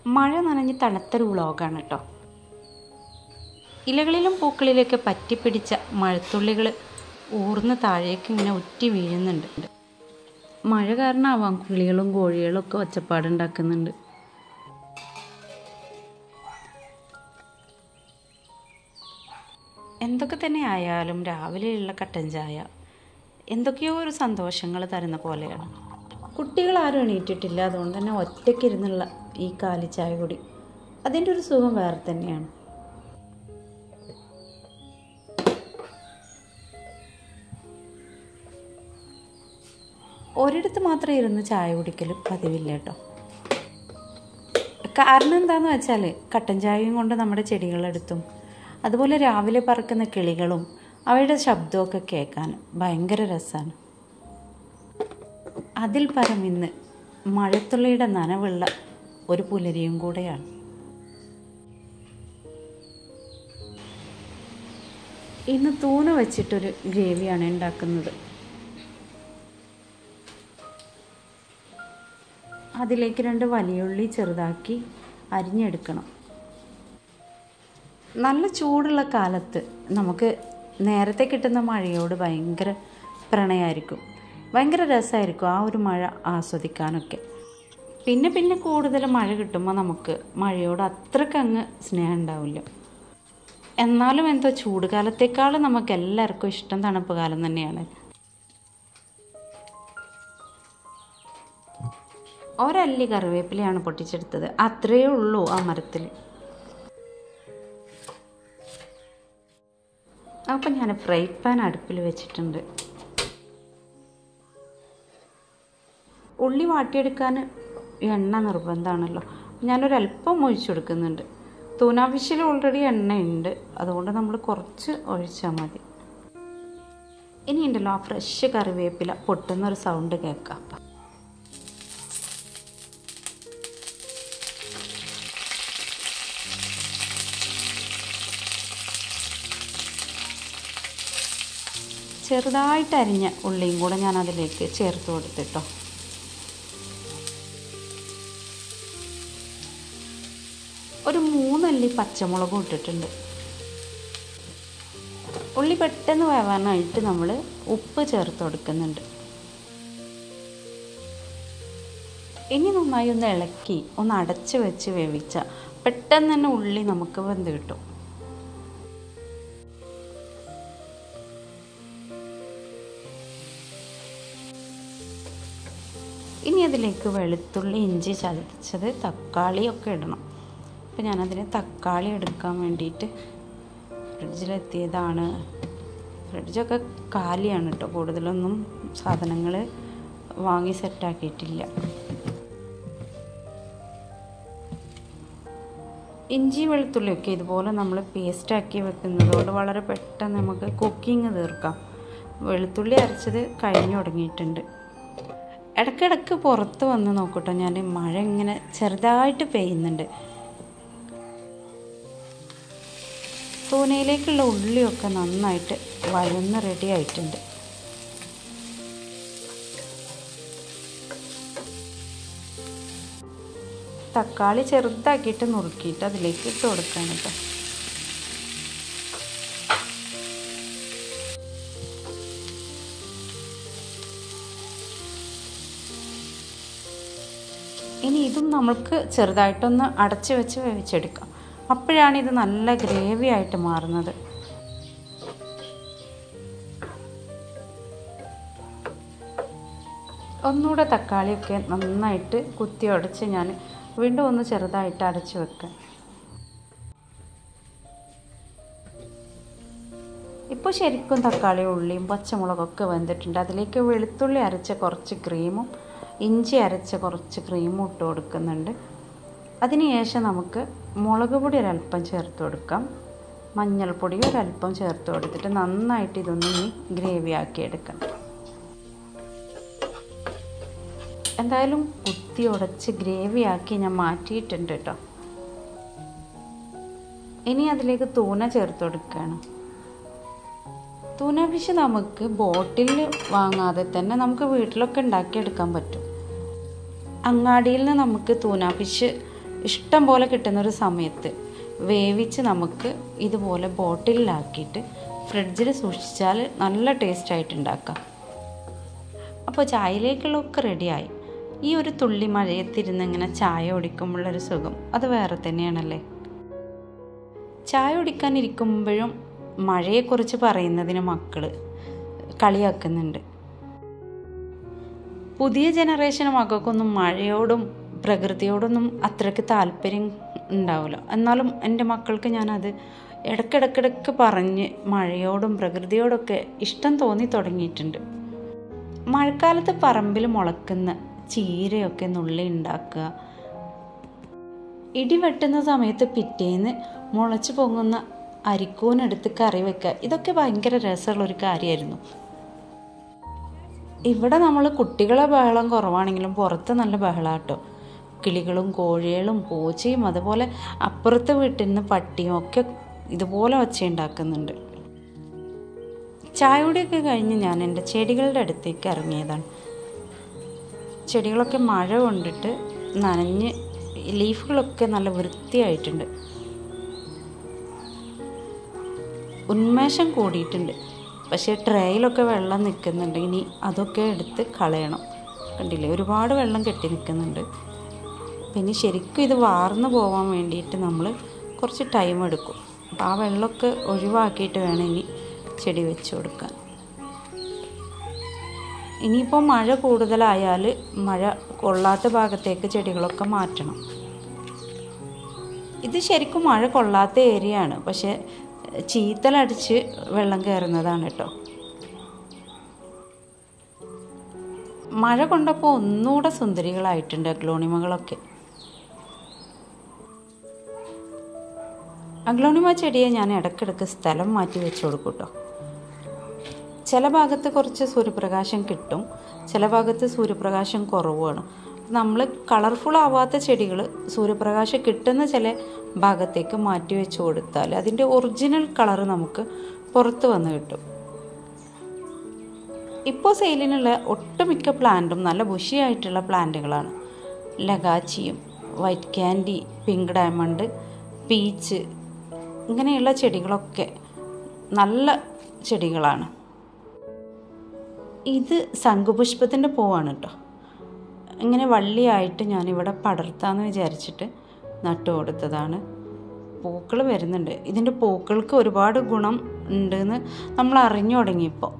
മഴ നനഞ്ഞ് തണുത്തൊരു വ്ളോഗാണ് കേട്ടോ. ഇലകളിലും പൂക്കളിലൊക്കെ പറ്റിപ്പിടിച്ച മഴത്തുള്ളികൾ ഊർന്ന് താഴേക്ക് ഇങ്ങനെ ഉറ്റി വീഴുന്നുണ്ട്. മഴ കാരണമാവാം കിളികളും കോഴികളും ഒക്കെ ഒച്ചപ്പാടുണ്ടാക്കുന്നുണ്ട്. എന്തൊക്കെ തന്നെ ആയാലും രാവിലെയുള്ള കട്ടൻ ചായ എന്തൊക്കെയോ ഒരു സന്തോഷങ്ങൾ തരുന്ന പോലെയാണ്. കുട്ടികളാരും എണീറ്റിട്ടില്ല, അതുകൊണ്ട് തന്നെ ഒറ്റയ്ക്കിരുന്നുള്ള ഈ കാലിച്ചായ കൂടി അതിൻ്റെ ഒരു സുഖം വേറെ തന്നെയാണ്. ഒരിടത്ത് മാത്രമേ ഇരുന്ന് ചായ കുടിക്കൽ പതിവില്ല കേട്ടോ. കാരണം എന്താണെന്ന് വെച്ചാൽ കട്ടൻ ചായയും കൊണ്ട് നമ്മുടെ ചെടികളെടുത്തും അതുപോലെ രാവിലെ പറക്കുന്ന കിളികളും അവയുടെ ശബ്ദമൊക്കെ കേൾക്കാൻ ഭയങ്കര രസമാണ്. അതിൽ പരം ഇന്ന് മഴത്തുള്ളിയുടെ നനവുള്ള ഒരു പുലരിയും കൂടെയാണ്. ഇന്ന് തൂന വെച്ചിട്ടൊരു ഗ്രേവിയാണ് ഉണ്ടാക്കുന്നത്. അതിലേക്ക് 2 വലിയുള്ളി ചെറുതാക്കി അരിഞ്ഞെടുക്കണം. നല്ല ചൂടുള്ള കാലത്ത് നമുക്ക് നേരത്തെ കിട്ടുന്ന മഴയോട് ഭയങ്കര പ്രണയമായിരിക്കും, ഭയങ്കര രസമായിരിക്കും ആ ഒരു മഴ ആസ്വദിക്കാനൊക്കെ. പിന്നെ കൂടുതൽ മഴ കിട്ടുമ്പോൾ നമുക്ക് മഴയോട് അത്രയ്ക്ക് അങ്ങ് സ്നേഹം ഉണ്ടാവില്ല. എന്നാലും എന്തോ ചൂട് കാലത്തേക്കാളും നമുക്ക് എല്ലാവർക്കും ഇഷ്ടം തണുപ്പ് കാലം തന്നെയാണ്. ഒരല്ലി കറിവേപ്പിലയാണ് പൊട്ടിച്ചെടുത്തത്, അത്രയേ ഉള്ളൂ ആ മരത്തിൽ. അപ്പം ഞാൻ ഫ്രൈ പാൻ അടുപ്പിൽ വെച്ചിട്ടുണ്ട്. ഉള്ളി വാട്ടിയെടുക്കാൻ എണ്ണ നിർബന്ധമാണല്ലോ, ഞാനൊരല്പം ഒഴിച്ചു കൊടുക്കുന്നുണ്ട്. തൂനാ ഫിഷിൽ ഓൾറെഡി എണ്ണ ഉണ്ട്, അതുകൊണ്ട് നമ്മൾ കുറച്ച് ഒഴിച്ചാൽ മതി. ഇനി ഉണ്ടല്ലോ ആ ഫ്രഷ് കറിവേപ്പില പൊട്ടുന്നൊരു സൗണ്ട് കേൾക്കാം. ചെറുതായിട്ട് അരിഞ്ഞ ഉള്ളിയും കൂടെ ഞാൻ അതിലേക്ക് ചേർത്ത് കൊടുത്തിട്ടോ. ഒരു 3 അല്ലി പച്ചമുളകും ഇട്ടിട്ടുണ്ട്. ഉള്ളി പെട്ടെന്ന് വേവാനായിട്ട് നമ്മൾ ഉപ്പ് ചേർത്ത് കൊടുക്കുന്നുണ്ട്. ഇനി നന്നായി ഒന്ന് ഇളക്കി ഒന്ന് അടച്ച് വെച്ച് വേവിച്ചാൽ പെട്ടെന്ന് തന്നെ ഉള്ളി നമുക്ക് വെന്ത് കിട്ടും. ഇനി അതിലേക്ക് വെളുത്തുള്ളി, ഇഞ്ചി ചതച്ചത്, തക്കാളിയൊക്കെ ഇടണം. അപ്പോൾ ഞാനതിന് തക്കാളി എടുക്കാൻ വേണ്ടിയിട്ട് ഫ്രിഡ്ജിലെത്തിയതാണ്. ഫ്രിഡ്ജൊക്കെ കാലിയാണ് കേട്ടോ, കൂടുതലൊന്നും സാധനങ്ങൾ വാങ്ങി സെറ്റാക്കിയിട്ടില്ല. ഇഞ്ചി വെളുത്തുള്ളിയൊക്കെ ഇതുപോലെ നമ്മൾ പേസ്റ്റാക്കി വെക്കുന്നതുകൊണ്ട് വളരെ പെട്ടെന്ന് നമുക്ക് കുക്കിംഗ് തീർക്കാം. വെളുത്തുള്ളി അരച്ചത് കഴിഞ്ഞു തുടങ്ങിയിട്ടുണ്ട്. ഇടയ്ക്കിടയ്ക്ക് പുറത്ത് വന്ന് നോക്കട്ടോ, ഞാൻ മഴ ഇങ്ങനെ ചെറുതായിട്ട് പെയ്യുന്നുണ്ട്. തൂനയിലേക്കുള്ള ഉള്ളിയൊക്കെ നന്നായിട്ട് വഴന്ന് റെഡി ആയിട്ടുണ്ട്. തക്കാളി ചെറുതാക്കിയിട്ട് നുറുക്കിയിട്ട് അതിലേക്ക് ഇട്ട് കൊടുക്കാൻ കേട്ടോ. ഇനി ഇതും നമുക്ക് ചെറുതായിട്ടൊന്ന് അടച്ച് വെച്ച് വേവിച്ചെടുക്കാം. അപ്പോഴാണ് ഇത് നല്ല ഗ്രേവി ആയിട്ട് മാറുന്നത്. ഒന്നുകൂടെ തക്കാളിയൊക്കെ നന്നായിട്ട് കുത്തി ഉടച്ച് ഞാൻ വീണ്ടും ഒന്ന് ചെറുതായിട്ട് അടച്ച് വെക്കാം. ഇപ്പോൾ ശരിക്കും തക്കാളി, ഉള്ളിയും പച്ചമുളകൊക്കെ വെന്തിട്ടുണ്ട്. അതിലേക്ക് വെളുത്തുള്ളി അരച്ച കുറച്ച് ക്രീമും ഇഞ്ചി അരച്ച കുറച്ച് ക്രീമും ഇട്ട് കൊടുക്കുന്നുണ്ട്. അതിനുശേഷം നമുക്ക് മുളക് പൊടി ഒരല്പം ചേർത്ത് കൊടുക്കാം, മഞ്ഞൾപ്പൊടി ഒരല്പം ചേർത്ത് കൊടുത്തിട്ട് നന്നായിട്ട് ഇതൊന്ന് ഇനി ഗ്രേവി ആക്കി എടുക്കണം. എന്തായാലും കുത്തി ഉടച്ച് ഗ്രേവി ആക്കി ഞാൻ മാറ്റിയിട്ടുണ്ട് കേട്ടോ. ഇനി അതിലേക്ക് തൂന ചേർത്ത് കൊടുക്കുകയാണ്. തൂന ഫിഷ് നമുക്ക് ബോട്ടിൽ വാങ്ങാതെ തന്നെ നമുക്ക് വീട്ടിലൊക്കെ ഉണ്ടാക്കിയെടുക്കാൻ പറ്റും. അങ്ങാടിയിൽ നിന്ന് നമുക്ക് തൂന ഫിഷ് ഇഷ്ടം പോലെ കിട്ടുന്നൊരു സമയത്ത് വേവിച്ച് നമുക്ക് ഇതുപോലെ ബോട്ടിലിലാക്കിയിട്ട് ഫ്രിഡ്ജിൽ സൂക്ഷിച്ചാൽ നല്ല ടേസ്റ്റായിട്ട് ഉണ്ടാക്കാം. അപ്പോൾ ചായയിലേക്കുള്ളതൊക്കെ റെഡിയായി. ഈ ഒരു തുള്ളി മഴയത്തിരുന്ന് ഇങ്ങനെ ചായ കുടിക്കുമ്പോഴുള്ളൊരു സുഖം അത് വേറെ തന്നെയാണല്ലേ. ചായ കുടിക്കാനിരിക്കുമ്പോഴും മഴയെക്കുറിച്ച് പറയുന്നതിന് മക്കൾ കളിയാക്കുന്നുണ്ട്. പുതിയ ജനറേഷൻ മക്കൾക്കൊന്നും മഴയോടും പ്രകൃതിയോടൊന്നും അത്രയ്ക്ക് താല്പര്യം ഉണ്ടാവില്ല. എന്നാലും എൻ്റെ മക്കൾക്ക് ഞാനത് ഇടയ്ക്കിടയ്ക്ക് പറഞ്ഞ് മഴയോടും പ്രകൃതിയോടൊക്കെ ഇഷ്ടം തോന്നി തുടങ്ങിയിട്ടുണ്ട്. മഴക്കാലത്ത് പറമ്പിൽ മുളക്കുന്ന ചീരയൊക്കെ നുള്ളി ഉണ്ടാക്കുക, ഇടി വെട്ടുന്ന സമയത്ത് പിറ്റേന്ന് മുളച്ച് പൊങ്ങുന്ന അരിക്കൂനെടുത്ത് കറി വെക്കുക, ഇതൊക്കെ ഭയങ്കര രസമുള്ളൊരു കാര്യമായിരുന്നു. ഇവിടെ നമ്മൾ കുട്ടികളെ ബഹളം കുറവാണെങ്കിലും പുറത്ത് നല്ല ബഹളാട്ടോ. കിളികളും കോഴികളും പൂച്ചയും അതുപോലെ അപ്പുറത്തെ വീട്ടിൽ നിന്ന് പട്ടിയും ഒക്കെ ഇതുപോലെ ഒച്ചയുണ്ടാക്കുന്നുണ്ട്. ചായകുടിയൊക്കെ കഴിഞ്ഞ് ഞാൻ എൻ്റെ ചെടികളുടെ അടുത്തേക്ക് ഇറങ്ങിയതാണ്. ചെടികളൊക്കെ മഴ കൊണ്ടിട്ട് നനഞ്ഞ് ലീഫുകളൊക്കെ നല്ല വൃത്തിയായിട്ടുണ്ട്. ഉന്മേഷം കൂടിയിട്ടുണ്ട്. പക്ഷേ ട്രേയിലൊക്കെ വെള്ളം നിൽക്കുന്നുണ്ട്. ഇനി അതൊക്കെ എടുത്ത് കളയണം. കണ്ടില്ലേ, ഒരുപാട് വെള്ളം കെട്ടി നിൽക്കുന്നുണ്ട്. പിന്നെ ശരിക്കും ഇത് വാർന്നു പോകാൻ വേണ്ടിയിട്ട് നമ്മൾ കുറച്ച് ടൈം എടുക്കും. അപ്പോൾ ആ വെള്ളമൊക്കെ ഒഴിവാക്കിയിട്ട് വേണം ഇനി ചെടി വെച്ച് കൊടുക്കാൻ. ഇനിയിപ്പോൾ മഴ കൂടുതലായാൽ മഴ കൊള്ളാത്ത ഭാഗത്തേക്ക് ചെടികളൊക്കെ മാറ്റണം. ഇത് ശരിക്കും മഴ കൊള്ളാത്ത ഏരിയ ആണ്, പക്ഷേ ചീത്തലടിച്ച് വെള്ളം കയറുന്നതാണ് കേട്ടോ. മഴ കൊണ്ടപ്പോൾ ഒന്നുകൂടെ സുന്ദരികളായിട്ടുണ്ട് അഗ്ലോണിമകളൊക്കെ. അഗ്ലോണിമ ചെടിയെ ഞാൻ ഇടയ്ക്കിടയ്ക്ക് സ്ഥലം മാറ്റി വെച്ച് കൊടുക്കും കേട്ടോ. ചില ഭാഗത്ത് കുറച്ച് സൂര്യപ്രകാശം കിട്ടും, ചില ഭാഗത്ത് സൂര്യപ്രകാശം കുറവാണ്. നമ്മൾ കളർഫുൾ ആവാത്ത ചെടികൾ സൂര്യപ്രകാശം കിട്ടുന്ന ചില ഭാഗത്തേക്ക് മാറ്റി വെച്ച് കൊടുത്താൽ അതിൻ്റെ ഒറിജിനൽ കളറ് നമുക്ക് പുറത്ത് വന്ന് കിട്ടും. ഇപ്പോൾ സെയിലിനുള്ള ഒട്ടുമിക്ക പ്ലാന്റും നല്ല ബുഷിയായിട്ടുള്ള പ്ലാന്റുകളാണ്. ലഗാച്ചിയും white candy, pink diamond, peach ഇങ്ങനെയുള്ള ചെടികളൊക്കെ നല്ല ചെടികളാണ്. ഇത് ശംഖുപുഷ്പത്തിൻ്റെ പൂവാണ് കേട്ടോ. ഇങ്ങനെ വള്ളിയായിട്ട് ഞാനിവിടെ പടർത്താമെന്ന് വിചാരിച്ചിട്ട് നട്ടു കൊടുത്തതാണ്. പൂക്കൾ വരുന്നുണ്ട്. ഇതിൻ്റെ പൂക്കൾക്ക് ഒരുപാട് ഗുണം ഉണ്ടെന്ന് നമ്മൾ അറിഞ്ഞു തുടങ്ങിയപ്പോൾ.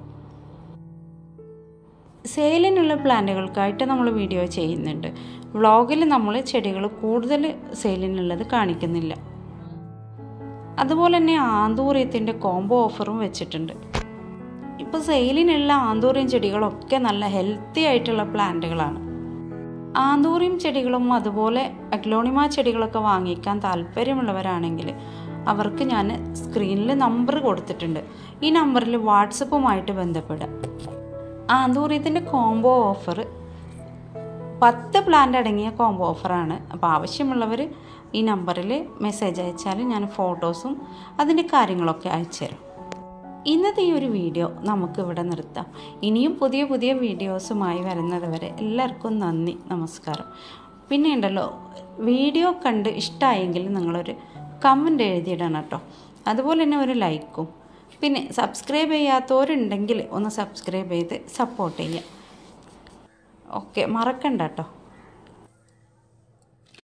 സെയിലിനുള്ള പ്ലാന്റുകൾക്കായിട്ട് നമ്മൾ വീഡിയോ ചെയ്യുന്നുണ്ട്. വ്ളോഗിൽ നമ്മൾ ചെടികൾ കൂടുതൽ സെയിലിനുള്ളത് കാണിക്കുന്നില്ല. അതുപോലെ തന്നെ ആന്തൂറിയത്തിൻ്റെ കോംബോ ഓഫറും വെച്ചിട്ടുണ്ട്. ഇപ്പോൾ സെയിലിനുള്ള ആന്തൂറിയം ചെടികളൊക്കെ നല്ല ഹെൽത്തി ആയിട്ടുള്ള പ്ലാന്റുകളാണ്. ആന്തൂറിയം ചെടികളും അതുപോലെ അഗ്ലോണിമ ചെടികളൊക്കെ വാങ്ങിക്കാൻ താല്പര്യമുള്ളവരാണെങ്കിൽ അവർക്ക് ഞാൻ സ്ക്രീനിൽ നമ്പർ കൊടുത്തിട്ടുണ്ട്. ഈ നമ്പറിൽ വാട്സപ്പുമായിട്ട് ബന്ധപ്പെടുക. ആന്തൂറിയത്തിൻ്റെ കോംബോ ഓഫർ 10 പ്ലാന്റ് അടങ്ങിയ കോംബോ ഓഫറാണ്. അപ്പോൾ ആവശ്യമുള്ളവർ ഈ നമ്പറിൽ മെസ്സേജ് അയച്ചാൽ ഞാൻ ഫോട്ടോസും അതിൻ്റെ കാര്യങ്ങളൊക്കെ അയച്ചുതരാം. ഇന്നത്തെ ഈ ഒരു വീഡിയോ നമുക്കിവിടെ നിർത്താം. ഇനിയും പുതിയ പുതിയ വീഡിയോസുമായി വരുന്നത് വരെ എല്ലാവർക്കും നന്ദി, നമസ്കാരം. പിന്നെ ഉണ്ടല്ലോ, വീഡിയോ കണ്ട് ഇഷ്ടമായെങ്കിൽ നിങ്ങളൊരു കമൻറ്റ് എഴുതിയിടണം കേട്ടോ. അതുപോലെ തന്നെ ഒരു ലൈക്കും. പിന്നെ സബ്സ്ക്രൈബ് ചെയ്യാത്തവരുണ്ടെങ്കിൽ ഒന്ന് സബ്സ്ക്രൈബ് ചെയ്ത് സപ്പോർട്ട് ചെയ്യുക. ഓക്കെ, മറക്കണ്ട കേട്ടോ.